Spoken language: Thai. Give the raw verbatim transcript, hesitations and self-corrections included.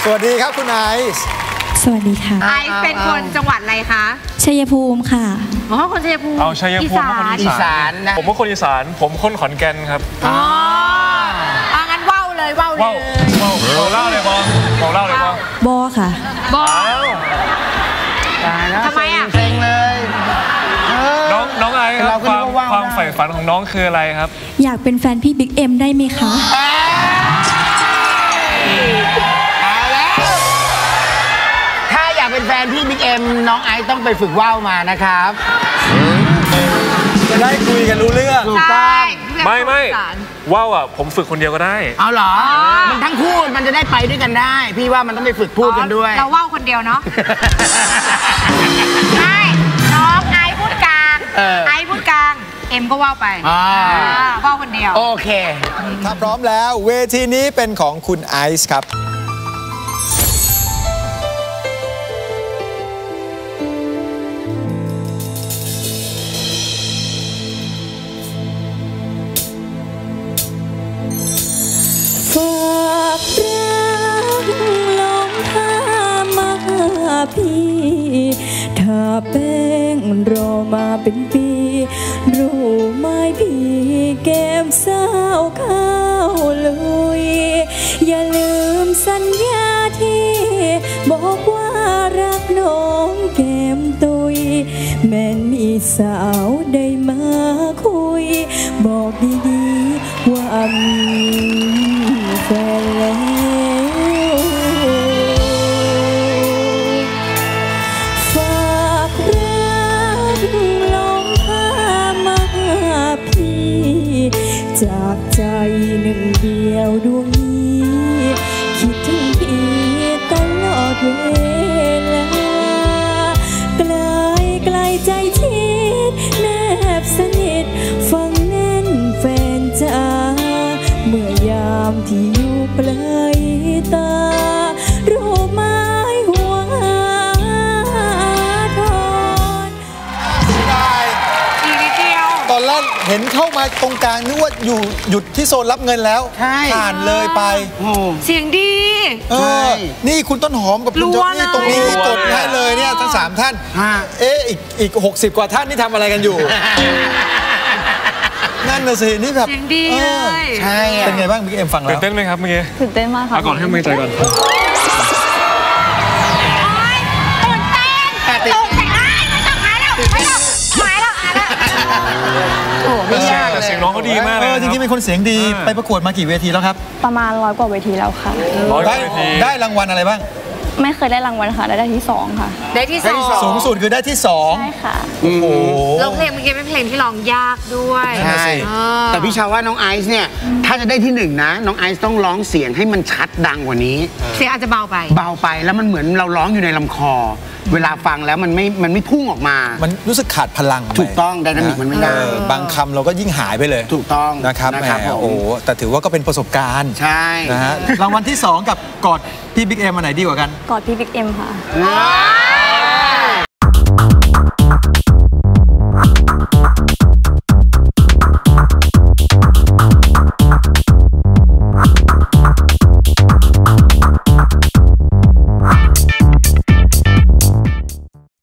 วัสดีครับคุณไอซ์สวัสดีค่ะไอซ์เป็นคนจังหวัดอะไรคะชัยภูมิค่ะอ๋อคนชัยภูมิเอาชัยภูมิคนอีสานนะผมว่าคนอีสานผมคนขอนแก่นครับอ๋อเอางั้นว่าวเลยว่าวเลยว่าวเล่าเลยบอบอกเล่าเลยบอบอค่ะบอทำไมอ่ะเพลงเลยน้องน้องไอซ์ครับความความใฝ่ฝันของน้องคืออะไรครับอยากเป็นแฟนพี่บิ๊กเอ็มได้ไหมคะถ้าอยากเป็นแฟนพี่บิ๊กเอ็มน้องไอซ์ต้องไปฝึกว่าวมานะครับจะได้คุยกันรู้เรื่องถูกต้องไม่ไม่ว่าวอ่ะผมฝึกคนเดียวก็ได้เอาเหรอมันทั้งคู่มันจะได้ไปด้วยกันได้พี่ว่ามันต้องไปฝึกพูดกันด้วยเราว่าวคนเดียวเนาะใช่น้องไอซ์พูดกลางไอซ์พูดกลางเอ็มก็ว่าวไปว่าวคนเดียวโอเคถ้าพร้อมแล้วเวทีนี้เป็นของคุณไอซ์ครับฝากรักลงพามาพี่ถ้าแป้งรอมาเป็นปีรู้ไหมพี่แก้มสาวข้าวลุยอย่าลืมสัญญาที่บอกว่ารักน้องแก้มตุยแม้นมีสาวได้มาคุยบอกดีๆว่ามีแฟนแล้วฝากรักลงพามาพี่จากใจหนึ่งเดียวดวงนี้คิดถึงพี่ตลอดเวลาไกลไกลใจชิดแนบสนิทฟังแน่นแฟนจ๋าเมื่อยามที่อยู่ปลายตารูปไม้หัวทอนอีกนิดเดียวตอนแรกเห็นเข้ามาตรงกลางนึกว่าอยู่หยุดที่โซนรับเงินแล้วผ่านเลยไปเสียงดีเออนี่คุณต้นหอมกับคุณโจนี่ตรงนี้กดให้เลยเนี่ยทั้งสามท่านเอ๊ะอีกอีกหกสิบกว่าท่านนี่ทำอะไรกันอยู่นั่นน่ะสินี่แบบเสียงดีเลยใช่เป็นไงบ้างบิ๊กเอ็มฟังแล้วตื่นเต้นไหมครับเมื่อกี้ตื่นเต้นมากค่ะเอาก่อนให้มือใจก่อนตื่นเต้นตกใจได้ไม่ต้องหายแล้วไม่ต้องหายแล้วหายแล้วโอ้ไม่ยากแต่เสียงน้องเขาดีมากเลยจริงๆเป็นคนเสียงดีไปประกวดมากี่เวทีแล้วครับประมาณร้อยกว่าเวทีแล้วค่ะได้ได้รางวัลอะไรบ้างไม่เคยได้รางวัลค่ะได้ที่สองค่ะได้ที่สองสูงสุดคือได้ที่สองใช่ค่ะโอ้โหแล้วเพลงเมื่อกี้เป็นเพลงที่ร้องยากด้วยใช่แต่พี่ชาวว่าน้องไอซ์เนี่ยถ้าจะได้ที่หนึ่งนะน้องไอซ์ต้องร้องเสียงให้มันชัดดังกว่านี้เสียงอาจจะเบาไปเบาไปแล้วมันเหมือนเราร้องอยู่ในลำคอเวลาฟังแล้วมันไม่มันไม่พุ่งออกมามันรู้สึกขาดพลังถูกต้องไดนามิกมันไม่ได้บางคำเราก็ยิ่งหายไปเลยถูกต้องนะครับแหมโอ้แต่ถือว่าก็เป็นประสบการณ์ใช่นะฮะรางวัลที่สองกับกอดพี่บิ๊กเอ็มอันไหนดีกว่ากันกอดพี่บิ๊กเอ็มค่ะ